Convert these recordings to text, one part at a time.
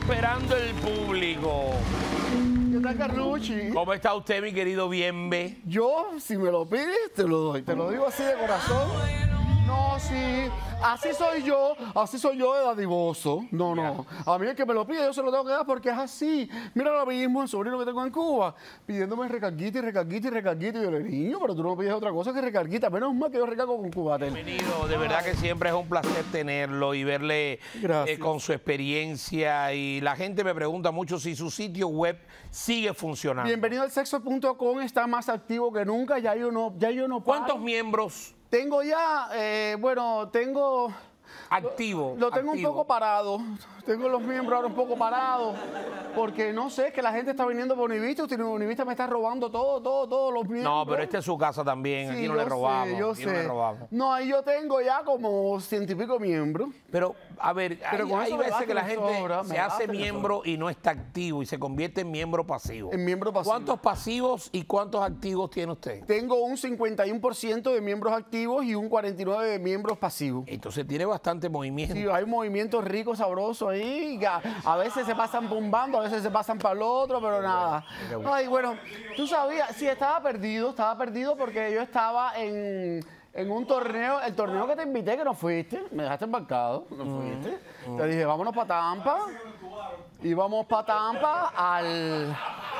esperando el público. ¿Qué tal, Carlucci? ¿Cómo está usted, mi querido Bienve? Yo, si me lo pides, te lo doy. Te lo digo así de corazón. No, sí. Así soy yo de dadivoso. No. A mí el que me lo pide, yo se lo tengo que dar porque es así. Mira ahora mismo el sobrino que tengo en Cuba, pidiéndome recarguita. Y yo le digo, niño, pero tú no pides otra cosa que recarguita. Menos mal que yo recargo con Cubatel. Bienvenido, de verdad que siempre es un placer tenerlo y verle con su experiencia. Y la gente me pregunta mucho si su sitio web sigue funcionando. Bienvenido al sexo.com, está más activo que nunca. Ya yo no paro. ¿Cuántos miembros? Tengo ya, tengo... Activo. Lo tengo activo. un poco parado. Tengo los miembros ahora un poco parados. Porque no sé, es que la gente está viniendo por Univista. Univista me está robando todos los miembros. No, pero esta es su casa también. Sí, aquí no le robamos. Yo aquí no le sé. robamos. No, ahí yo tengo ya como 100 y pico miembros. Pero, a ver, hay veces que la gente se hace miembro y no está activo y se convierte en miembro pasivo. En miembro pasivo. ¿Cuántos pasivos y cuántos activos tiene usted? Tengo un 51% de miembros activos y un 49% de miembros pasivos. Entonces tiene bastante movimiento. Sí, hay movimientos ricos, sabrosos ahí. A veces se pasan bombando, a veces se pasan para el otro, pero nada. Ay, bueno, tú sabías, sí, estaba perdido porque yo estaba en un torneo, el torneo que te invité, que no fuiste, me dejaste embarcado, no fuiste. Te dije, vámonos para Tampa. Íbamos para Tampa al...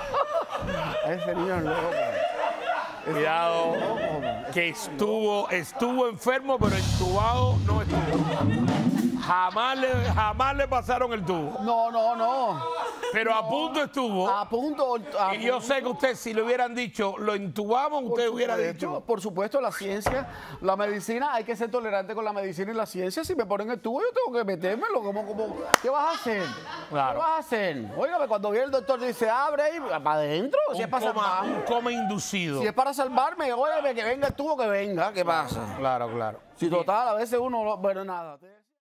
Ese niño es loco. Cuidado, que estuvo enfermo, pero entubado no estuvo. Jamás le pasaron el tubo. No. Pero a punto estuvo. A punto. Y yo sé que usted, si le hubieran dicho, lo intubamos, usted hubiera dicho. Por supuesto, la ciencia, la medicina, hay que ser tolerante con la medicina y la ciencia. Si me ponen el tubo, yo tengo que metérmelo. ¿Qué vas a hacer? Claro. ¿Qué vas a hacer? Óigame, cuando viene el doctor dice, abre y para adentro. Si es para salvarme. Un coma inducido. Si es para salvarme, óigame, que venga el tubo, que venga. ¿Qué pasa? Claro. Si total, a veces uno, bueno, nada.